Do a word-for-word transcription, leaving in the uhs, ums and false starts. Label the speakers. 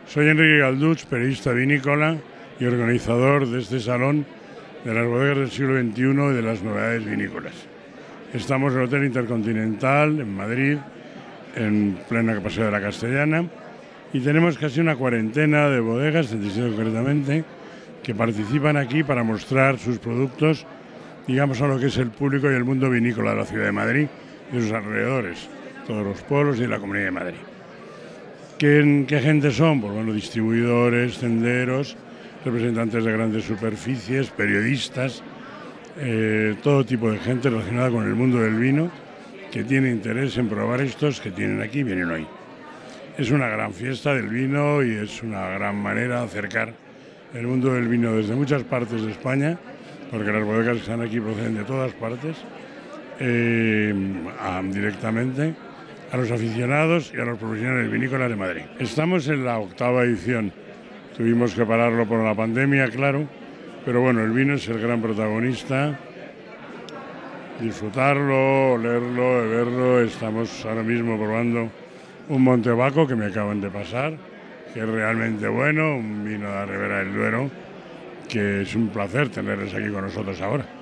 Speaker 1: Soy Enrique Galduch, periodista vinícola y organizador de este salón de las bodegas del siglo veintiuno y de las novedades vinícolas. Estamos en el Hotel Intercontinental, en Madrid, en plena Paseo de la Castellana, y tenemos casi una cuarentena de bodegas, treinta y siete concretamente, que participan aquí para mostrar sus productos, digamos, a lo que es el público y el mundo vinícola de la ciudad de Madrid y sus alrededores, todos los pueblos y la Comunidad de Madrid. ¿Qué, qué gente son? Pues bueno, distribuidores, tenderos, representantes de grandes superficies, periodistas, eh, todo tipo de gente relacionada con el mundo del vino que tiene interés en probar estos que tienen aquí y vienen hoy. Es una gran fiesta del vino y es una gran manera de acercar el mundo del vino desde muchas partes de España, porque las bodegas que están aquí proceden de todas partes, eh, a, directamente a los aficionados y a los profesionales vinícolas de Madrid. Estamos en la octava edición. Tuvimos que pararlo por la pandemia, claro, pero bueno, el vino es el gran protagonista. Disfrutarlo, olerlo, beberlo. Estamos ahora mismo probando un Montebaco que me acaban de pasar, que es realmente bueno, un vino de la Ribera del Duero, que es un placer tenerles aquí con nosotros ahora.